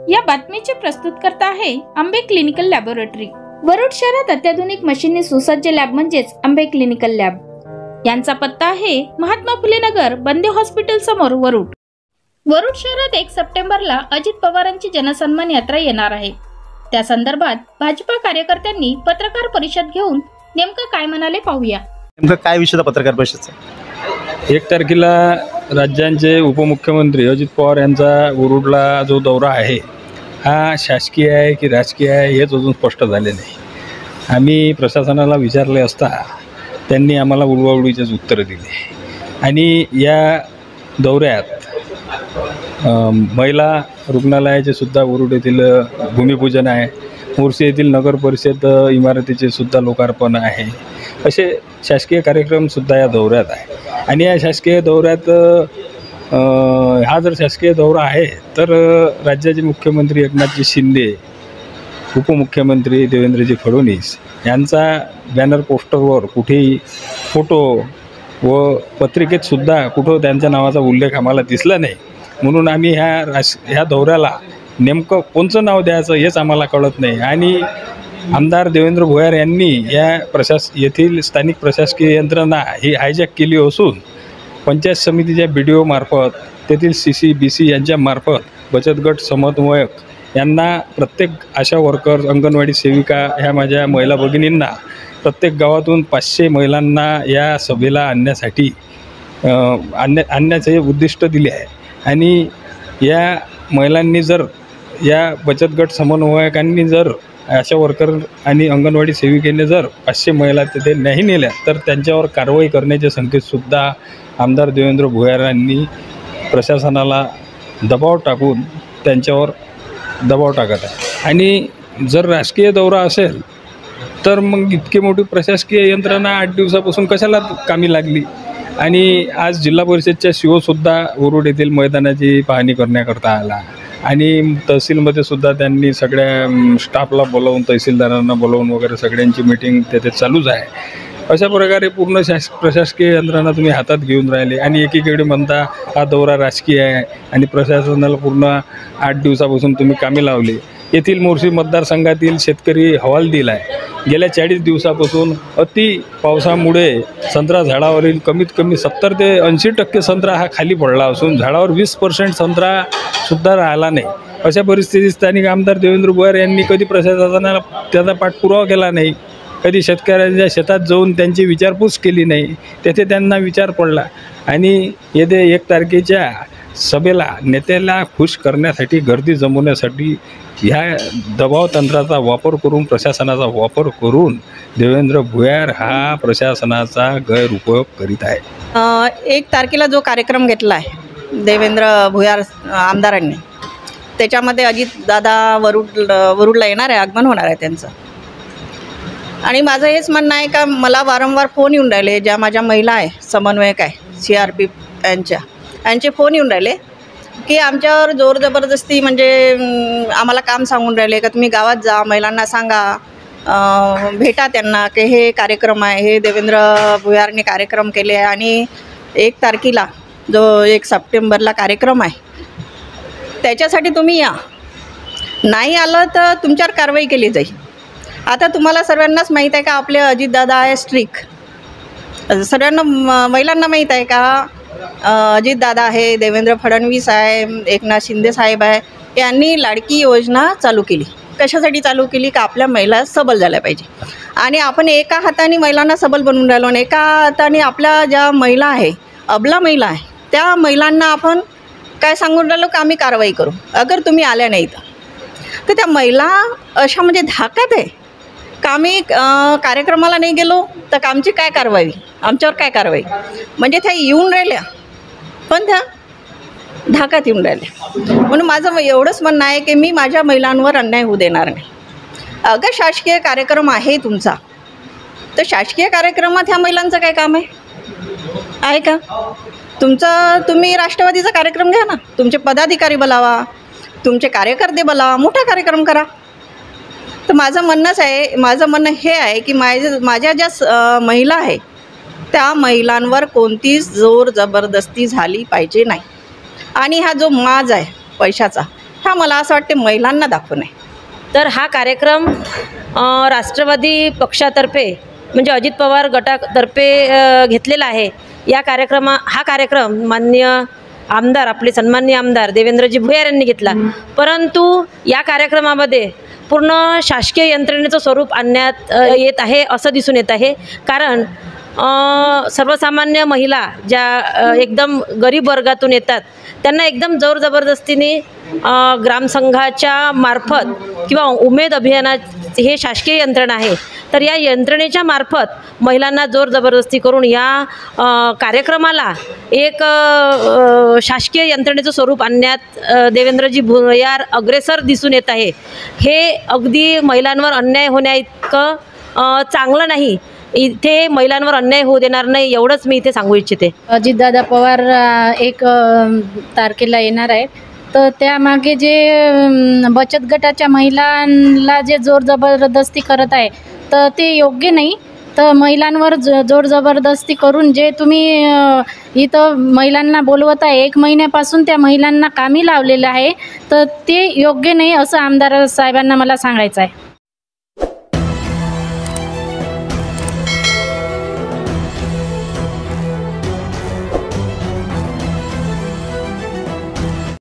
या बातमीचे प्रस्तुतकर्ता आहे आंबे क्लिनिकल लॅबोरेटरी। वरुड शहरात अत्याधुनिक मशीनने सुसज्ज लॅब म्हणजेच आंबे क्लिनिकल लॅब। यांचा पत्ता आहे महात्मा फुले नगर, बंदे हॉस्पिटल समोर, वरुड। वरुड शहरात 1 सप्टेंबरला अजित पवारांची जनसन्मान यात्रा येणार आहे। त्या संदर्भात भाजपा कार्यकर्त्यांनी पत्रकार परिषद घेऊन नेमकं काय म्हणाले पाहूया। नेमकं काय विषय पत्रकार परिषदेचा? 1 तारखेला राज्याचे उपमुख्यमंत्री अजित पवार यांचा वरुडला जो दौरा आहे हा शासकीय आहे की राजकीय आहे हेच अजून स्पष्ट झाले नाही। आम्ही प्रशासनाला विचारले असता त्यांनी आम्हाला उडवाउडवीचेच उत्तर दिले आणि या दौऱ्यात महिला रुग्णालयाचे सुद्धा वरुड येथील भूमिपूजन आहे, मोर्शी येथील नगर परिषद इमारतीचे सुद्धा लोकार्पण आहे, असे शासकीय कार्यक्रम सुद्धा या दौऱ्यात आहे। आणि या शासकीय दौऱ्यात हा जर शासकीय दौरा आहे तर राज्याचे मुख्यमंत्री एकनाथजी शिंदे, उपमुख्यमंत्री देवेंद्रजी फडणवीस यांचा बॅनर पोस्टरवर कुठेही फोटो व पत्रिकेत सुद्धा कुठं त्यांच्या नावाचा उल्लेख आम्हाला दिसला नाही। म्हणून आम्ही ह्या दौऱ्याला नेमकं कोणचं नाव द्यायचं हेच आम्हाला कळत नाही। आणि आमदार देवेंद्र भोयार यांनी या येथील स्थानिक प्रशासकीय यंत्रणा ही हायजॅक केली असून पंचायत समितीच्या BDO मार्फत, तेथील CC BC यांच्या मार्फत बचत गट समन्वयक यांना प्रत्येक आशा वर्कर, अंगणवाडी सेविका ह्या माझ्या महिला भगिनींना प्रत्येक गावातून 500 महिलांना या सभेला आणण्याचे उद्दिष्ट दिले आहे। आणि या महिलांनी जर, या बचत गट समन्वयकांनी जर, आशा वर्कर आणि अंगणवाडी सेविकेने जर 500 महिला तिथे नाही नेल्या तर त्यांच्यावर कारवाई करण्याचे संकेतसुद्धा आमदार देवेंद्र भोयार यांनी प्रशासनाला दबाव टाकून त्यांच्यावर दबाव टाकत आहे। आणि जर राजकीय दौरा असेल तर मग इतकी मोठी प्रशासकीय यंत्रणा 8 दिवसापासून कशाला कामी लागली? आणि आज जिल्हा परिषदच्या CO सुद्धा वरुड येथील मैदानाची पाहणी करण्याकरता आला आणि तहसीलमध्ये सुद्धा त्यांनी सगळ्या स्टाफला बोलावून, तहसीलदारांना बोलावून वगैरे सगळ्यांची मीटिंग तेथे चालूच आहे। अशा प्रकारे पूर्ण प्रशासकीय यंत्रणा तुम्ही हातात घेऊन राहिले आणि एकीकडे म्हणता हा दौरा राजकीय आहे आणि प्रशासनाला पूर्ण 8 दिवसापासून तुम्ही कामी लावले। येथील मोर्शी मतदारसंघातील शेतकरी हवालदिल आहे। गेल्या 40 दिवसापासून अति पावसामुळे संत्रा झाडावरील कमीत कमी 70 ते 80% संत्रा हा खाली पडला असून झाडावर 20% संत्रासुद्धा राहिला नाही। अशा परिस्थितीत स्थानिक आमदार देवेंद्र भोयार यांनी कधी प्रशासनाला त्याचा पाठपुरावा केला नाही, कधी शेतकऱ्यांच्या शेतात जाऊन त्यांची विचारपूस केली नाही। तेथे त्यांना विचार पडला आणि येथे 1 तारखेच्या सभेला नेत्याला खुश करण्यासाठी, गर्दी जमवण्यासाठी ह्या दबाव तंत्राचा वापर करून, प्रशासनाचा वापर करून देवेंद्र भोयार हा प्रशासनाचा गैरउपयोग करीत आहे। 1 तारखेला जो कार्यक्रम घेतला आहे देवेंद्र भोयार आमदारांनी, त्याच्यामध्ये अजित दादा वरुडला येणार आहे, आगमन होणार आहे त्यांचं। आणि माझं हेच म्हणणं आहे का मला वारंवार फोन येऊन राहिले, ज्या माझ्या महिला आहे, समन्वयक आहे CRP यांचे फोन येऊन राहिले की आमच्यावर जोर जबरदस्ती म्हणजे आम्हाला काम सांगून राहिले का तुम्ही गावात जा, महिलांना सांगा, भेटा त्यांना की हे कार्यक्रम आहे, हे देवेंद्र भोयारने कार्यक्रम केले आहे आणि 1 तारखेला जो 1 सप्टेंबरला कार्यक्रम आहे त्याच्यासाठी तुम्ही या, नाही आलं तर तुमच्यावर कारवाई केली जाईल। आता तुम्हाला सर्वांनाच माहीत आहे का आपले अजितदादा आहे स्ट्रिक, सर्वांना महिलांना माहीत आहे का अजितदादा आहे, देवेंद्र फडणवीस आहे, एकनाथ शिंदे साहेब आहे, यांनी लाडकी योजना चालू केली। कशासाठी चालू केली? का आपल्या महिला सबल झाल्या पाहिजे। आणि आपण एका हाताने महिलांना सबल बनवून राहिलो आणि एका हाताने आपल्या ज्या महिला आहे, अबला महिला आहे, त्या महिलांना आपण काय सांगून राहिलो का आम्ही कारवाई करू अगर तुम्ही आल्या नाही तर त्या महिला अशा म्हणजे धाकात आहे का आम्ही कार्यक्रमाला नाही गेलो तर आमची काय कारवाई, आमच्यावर काय कारवाई? म्हणजे त्या येऊन राहिल्या पण त्या धाकात येऊन राहिल्या। म्हणून माझं एवढंच म्हणणं आहे की मी माझ्या महिलांवर अन्याय होऊ देणार नाही। अगर शासकीय कार्यक्रम आहे तुमचा तर शासकीय कार्यक्रमात ह्या महिलांचं काय काम आहे का? तुम्ही राष्ट्रवादीचा कार्यक्रम घ्या ना, तुमचे पदाधिकारी बोलावा, तुमचे कार्यकर्ते बोलावा, मोठा कार्यक्रम करा। तर माझं म्हणणं हे आहे की माझ्या ज्या महिला आहे त्या महिलांवर कोणतीच जोर जबरदस्ती झाली पाहिजे नाही। आणि हा जो माज आहे पैशाचा हा मला असं वाटते महिलांना दाखवू नये. तर हा कार्यक्रम राष्ट्रवादी पक्षातर्फे म्हणजे अजित पवार गटातर्फे घेतलेला आहे. हा कार्यक्रम माननीय आमदार, आपले सन्माननीय आमदार देवेंद्रजी भुयार यांनी घेतला. परंतु या कार्यक्रमामध्ये पूर्ण शासकीय यंत्रणेचं स्वरूप आणण्यात येत आहे असं दिसून येत आहे. कारण सर्वसामान्य महिला ज्या एकदम गरीब वर्गातून येतात त्यांना एकदम जोर जबरदस्तीने ग्रामसंघाच्या मार्फत किंवा उमेद अभियाना हे शासकीय यंत्रणा आहे, तर या यंत्रणेच्या मार्फत महिलांना जोर जबरदस्ती करून या कार्यक्रमाला एक शासकीय यंत्रणेचं स्वरूप आणण्यात देवेंद्रजी भुयार अग्रेसर दिसून येत आहे. हे अगदी महिलांवर अन्याय होण्याइतकं चांगलं नाही. इथे महिलांवर अन्याय होऊ देणार नाही एवढंच मी इथे सांगू इच्छिते. अजितदादा पवार 1 तारखेला येणार आहेत, तर त्यामागे जे बचत गटाच्या महिलांना जे जोर जबरदस्ती करत आहे तर ते योग्य नाही. तर महिलांवर जोर जबरदस्ती करून जे तुम्ही इथं महिलांना बोलवत आहे, 1 महिन्यापासून त्या महिलांना कामी लावलेलं आहे, तर ते योग्य नाही असं आमदार साहेबांना मला सांगायचं आहे.